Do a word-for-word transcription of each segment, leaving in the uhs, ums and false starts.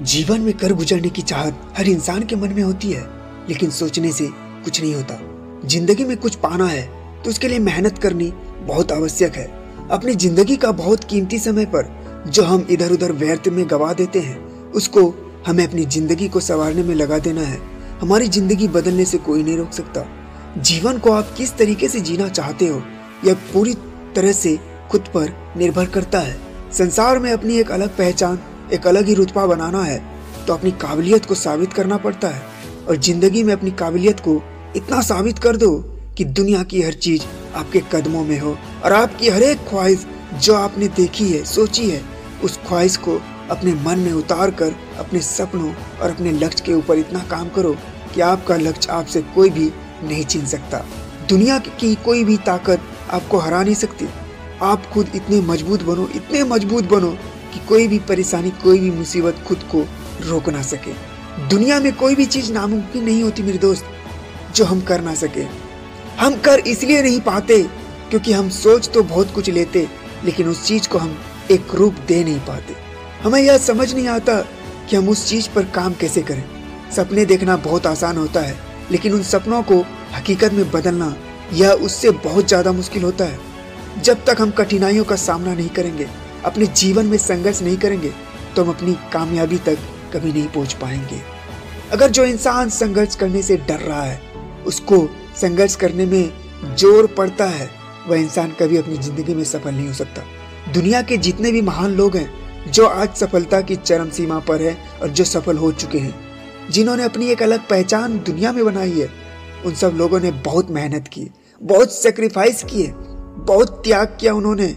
जीवन में कर गुजरने की चाहत हर इंसान के मन में होती है, लेकिन सोचने से कुछ नहीं होता। जिंदगी में कुछ पाना है तो उसके लिए मेहनत करनी बहुत आवश्यक है। अपनी जिंदगी का बहुत कीमती समय पर जो हम इधर उधर व्यर्थ में गवा देते हैं, उसको हमें अपनी जिंदगी को संवारने में लगा देना है। हमारी जिंदगी बदलने से कोई नहीं रोक सकता। जीवन को आप किस तरीके से जीना चाहते हो, यह पूरी तरह से खुद पर निर्भर करता है। संसार में अपनी एक अलग पहचान, एक अलग ही रुतबा बनाना है तो अपनी काबिलियत को साबित करना पड़ता है। और जिंदगी में अपनी काबिलियत को इतना साबित कर दो कि दुनिया की हर चीज आपके कदमों में हो और आपकी हर एक ख्वाहिश जो आपने देखी है, सोची है, उस ख्वाहिश को अपने मन में उतार कर अपने सपनों और अपने लक्ष्य के ऊपर इतना काम करो कि आपका लक्ष्य आपसे कोई भी नहीं छीन सकता। दुनिया की कोई भी ताकत आपको हरा नहीं सकती। आप खुद इतने मजबूत बनो, इतने मजबूत बनो कि कोई भी परेशानी, कोई भी मुसीबत खुद को रोक ना सके। दुनिया में कोई भी चीज नामुमकिन नहीं होती मेरे दोस्त, जो हम कर ना सके। हम कर इसलिए नहीं पाते क्योंकि हम सोच तो बहुत कुछ लेते, लेकिन उस चीज को हम एक रूप दे नहीं पाते। हमें यह समझ नहीं आता कि हम उस चीज पर काम कैसे करें। सपने देखना बहुत आसान होता है, लेकिन उन सपनों को हकीकत में बदलना यह उससे बहुत ज्यादा मुश्किल होता है। जब तक हम कठिनाइयों का सामना नहीं करेंगे, अपने जीवन में संघर्ष नहीं करेंगे, तो हम अपनी कामयाबी तक कभी नहीं पहुंच पाएंगे। अगर जो इंसान संघर्ष करने से डर रहा है, उसको संघर्ष करने में जोर पड़ता है, वह इंसान कभी अपनी जिंदगी में सफल नहीं हो सकता। दुनिया के जितने भी महान लोग हैं जो आज सफलता की चरम सीमा पर है और जो सफल हो चुके हैं, जिन्होंने अपनी एक अलग पहचान दुनिया में बनाई है, उन सब लोगों ने बहुत मेहनत की, बहुत सेक्रीफाइस किए, बहुत त्याग किया। उन्होंने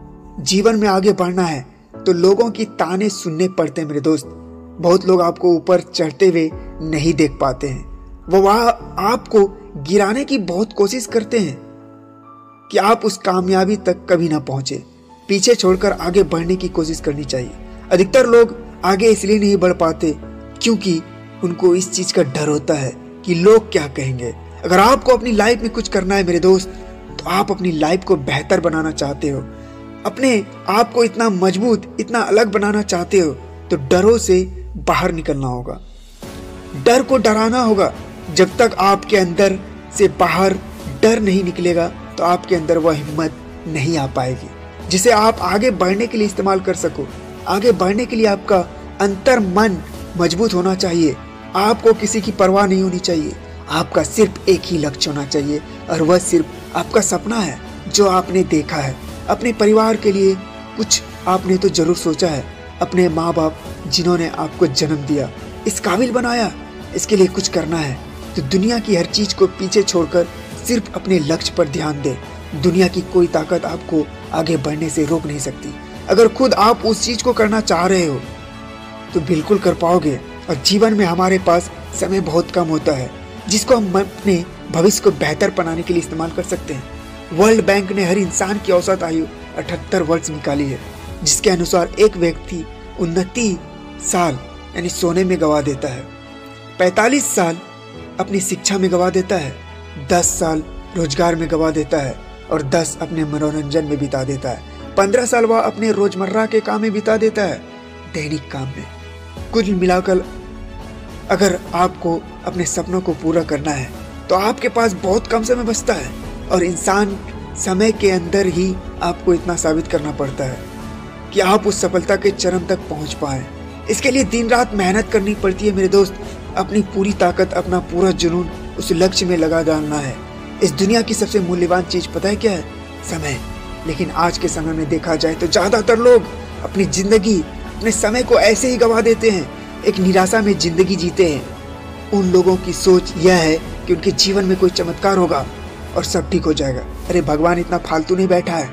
जीवन में आगे बढ़ना है तो लोगों की ताने सुनने पड़ते हैं मेरे दोस्त। बहुत लोग आपको ऊपर चढ़ते हुए नहीं देख पाते हैं, वो वहां आपको गिराने की बहुत कोशिश करते हैं कि आप उस कामयाबी तक कभी ना पहुंचे। पीछे छोड़कर आगे बढ़ने की कोशिश करनी चाहिए। अधिकतर लोग आगे इसलिए नहीं बढ़ पाते क्योंकि उनको इस चीज का डर होता है कि लोग क्या कहेंगे। अगर आपको अपनी लाइफ में कुछ करना है मेरे दोस्त, तो आप अपनी लाइफ को बेहतर बनाना चाहते हो, अपने आप को इतना मजबूत, इतना अलग बनाना चाहते हो, तो डरों से बाहर निकलना होगा। डर को डराना होगा। जब तक आपके अंदर से बाहर डर नहीं निकलेगा तो आपके अंदर वह हिम्मत नहीं आ पाएगी जिसे आप आगे बढ़ने के लिए इस्तेमाल कर सको। आगे बढ़ने के लिए आपका अंतर मन मजबूत होना चाहिए। आपको किसी की परवाह नहीं होनी चाहिए। आपका सिर्फ एक ही लक्ष्य होना चाहिए और वह सिर्फ आपका सपना है जो आपने देखा है। अपने परिवार के लिए कुछ आपने तो जरूर सोचा है। अपने माँ बाप जिन्होंने आपको जन्म दिया, इस काबिल बनाया, इसके लिए कुछ करना है तो दुनिया की हर चीज को पीछे छोड़कर सिर्फ अपने लक्ष्य पर ध्यान दे। दुनिया की कोई ताकत आपको आगे बढ़ने से रोक नहीं सकती। अगर खुद आप उस चीज को करना चाह रहे हो तो बिल्कुल कर पाओगे। और जीवन में हमारे पास समय बहुत कम होता है जिसको हम अपने भविष्य को बेहतर बनाने के लिए इस्तेमाल कर सकते हैं। वर्ल्ड बैंक ने हर इंसान की औसत आयु अठहत्तर वर्ष निकाली है, जिसके अनुसार एक व्यक्ति उन्नतीस साल यानी सोने में गवा देता है, पैंतालीस साल अपनी शिक्षा में गवा देता है, दस साल रोजगार में गवा देता है और दस अपने मनोरंजन में बिता देता है, पंद्रह साल वह अपने रोजमर्रा के काम में बिता देता है, दैनिक काम में। कुल मिलाकर अगर आपको अपने सपनों को पूरा करना है तो आपके पास बहुत कम समय बचता है और इंसान समय के अंदर ही आपको इतना साबित करना पड़ता है कि आप उस सफलता के चरम तक पहुंच पाए। इसके लिए दिन रात मेहनत करनी पड़ती है मेरे दोस्त। अपनी पूरी ताकत, अपना पूरा जुनून उस लक्ष्य में लगा डालना है। इस दुनिया की सबसे मूल्यवान चीज पता है क्या है? समय। लेकिन आज के समय में देखा जाए तो ज्यादातर लोग अपनी जिंदगी, अपने समय को ऐसे ही गवा देते हैं, एक निराशा में जिंदगी जीते हैं। उन लोगों की सोच यह है कि उनके जीवन में कोई चमत्कार होगा और सब ठीक हो जाएगा। अरे भगवान इतना फालतू नहीं बैठा है।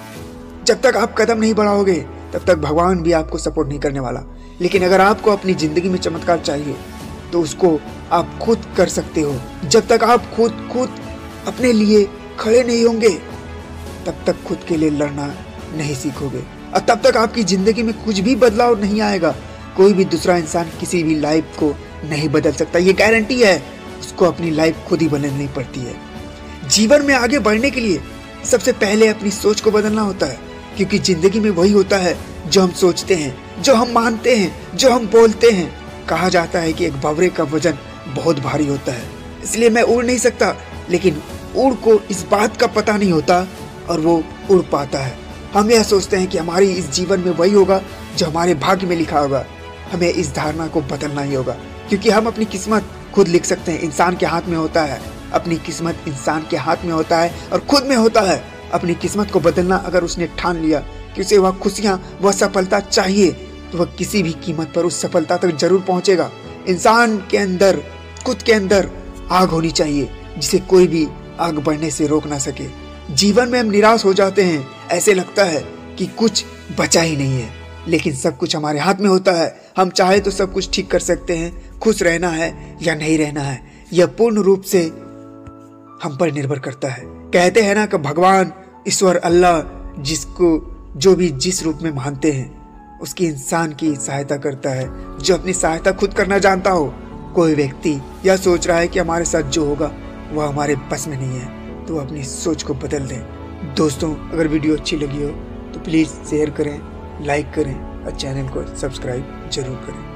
जब तक आप कदम नहीं बढ़ाओगे तब तक भगवान भी आपको सपोर्ट नहीं करने वाला। लेकिन अगर आपको अपनी जिंदगी में चमत्कार चाहिए तो उसको आप खुद कर सकते हो। जब तक आप खुद खुद अपने लिए खड़े नहीं होंगे तब तक खुद के लिए लड़ना नहीं सीखोगे और तब तक आपकी जिंदगी में कुछ भी बदलाव नहीं आएगा। कोई भी दूसरा इंसान किसी भी लाइफ को नहीं बदल सकता, ये गारंटी है। उसको अपनी लाइफ खुद ही बदलनी पड़ती है। जीवन में आगे बढ़ने के लिए सबसे पहले अपनी सोच को बदलना होता है, क्योंकि जिंदगी में वही होता है जो हम सोचते हैं, जो हम मानते हैं, जो हम बोलते हैं। कहा जाता है कि एक भंवरे का वजन बहुत भारी होता है, इसलिए मैं उड़ नहीं सकता, लेकिन उड़ को इस बात का पता नहीं होता और वो उड़ पाता है। हम यह सोचते हैं कि हमारी इस जीवन में वही होगा जो हमारे भाग्य में लिखा होगा। हमें इस धारणा को बदलना ही होगा, क्योंकि हम अपनी किस्मत खुद लिख सकते हैं। इंसान के हाथ में होता है, अपनी किस्मत इंसान के हाथ में होता है और खुद में होता है। अपनी किस्मत को बदलना अगर उसने ठान लिया कि उसे वह खुशियाँ, वह सफलता चाहिए, तो वह किसी भी कीमत पर उस सफलता तक जरूर पहुंचेगा। इंसान के अंदर, खुद के अंदर आग होनी चाहिए, जिसे कोई भी आग बढ़ने से रोक ना सके। जीवन में हम निराश हो जाते हैं, ऐसे लगता है कि कुछ बचा ही नहीं है, लेकिन सब कुछ हमारे हाथ में होता है। हम चाहे तो सब कुछ ठीक कर सकते हैं। खुश रहना है या नहीं रहना है, यह पूर्ण रूप से हम पर निर्भर करता है। कहते हैं ना कि भगवान, ईश्वर, अल्लाह, जिसको जो भी जिस रूप में मानते हैं, उसकी इंसान की सहायता करता है जो अपनी सहायता खुद करना जानता हो। कोई व्यक्ति यह सोच रहा है कि हमारे साथ जो होगा वह हमारे बस में नहीं है, तो अपनी सोच को बदल दें। दोस्तों, अगर वीडियो अच्छी लगी हो तो प्लीज़ शेयर करें, लाइक करें और चैनल को सब्सक्राइब जरूर करें।